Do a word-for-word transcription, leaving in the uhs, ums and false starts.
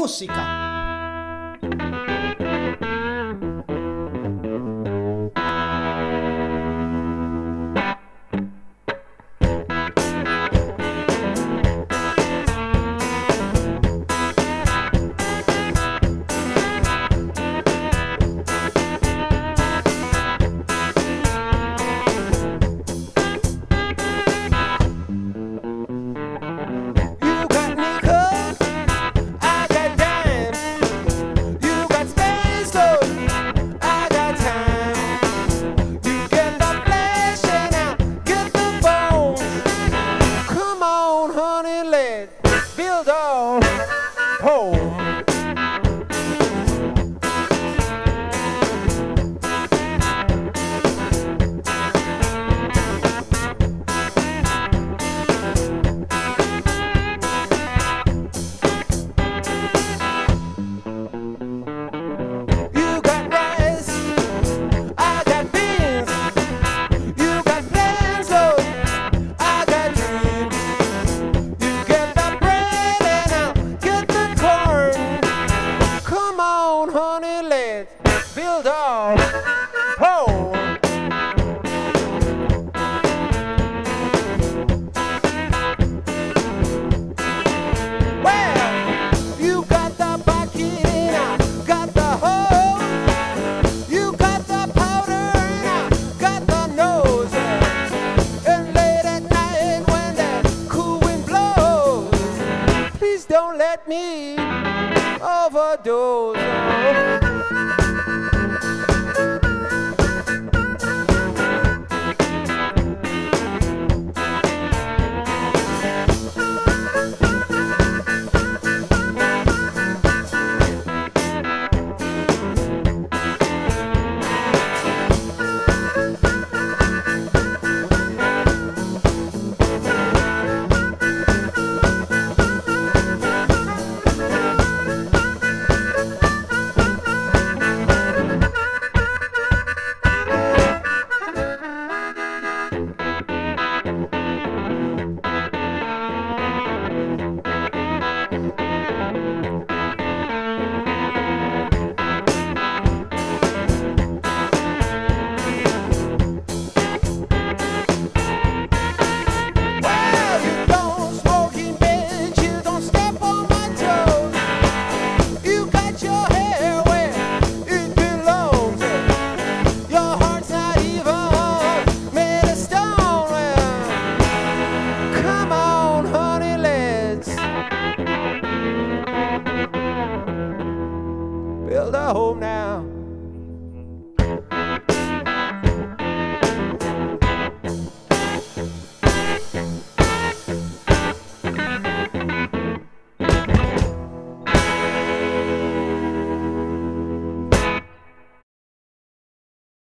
música. Build a home. Well, you got the bucket and I got the hose. You got the powder and I got the nose. And late at night when that cool wind blows, please don't let me overdose. Build a home now.